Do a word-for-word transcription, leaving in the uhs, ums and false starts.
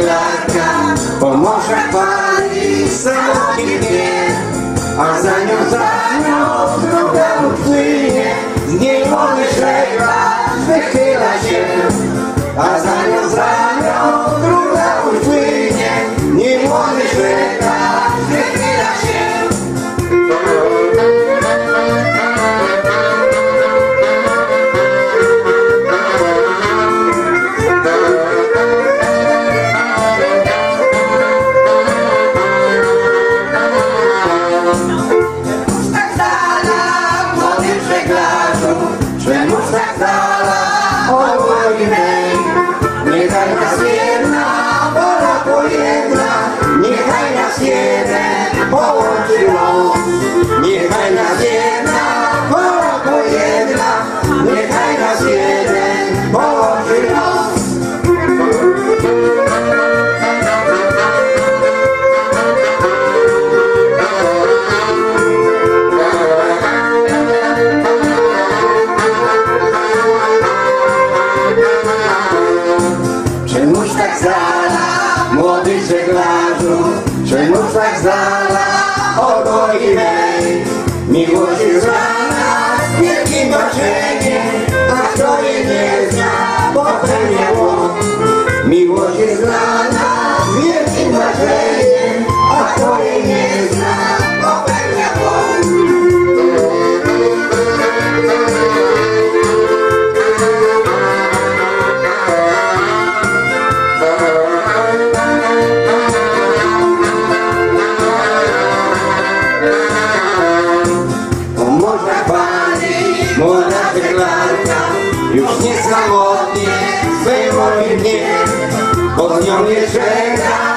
żeglarka po morzach pali samotnie dnie, a za nią, za nią druga upłynie. Z niej młody żeglarz wychyla się, a za nią, za nią druga upłynie. Nie młody żeglarz wychyla się. Czemuż tak dala od woli mej? Niechaj nas jedna wola pojedna, niechaj nas jeden połączy los. Niechaj nas jedna wola pojedna, niechaj nas jeden połączy los. Czemuż tak zala, młody żeglarzu? Czemuż tak zala od woli mej? Miłość jest dla nas wielkim marzeniem, a kto jej nie zna, popełnia błąd. Miłość jest dla nas wielkim marzeniem, a kto jej nie zna, popełnia błąd. Młoda żeglarka już nie samotnie swej woli dnie, pod nią nie żegla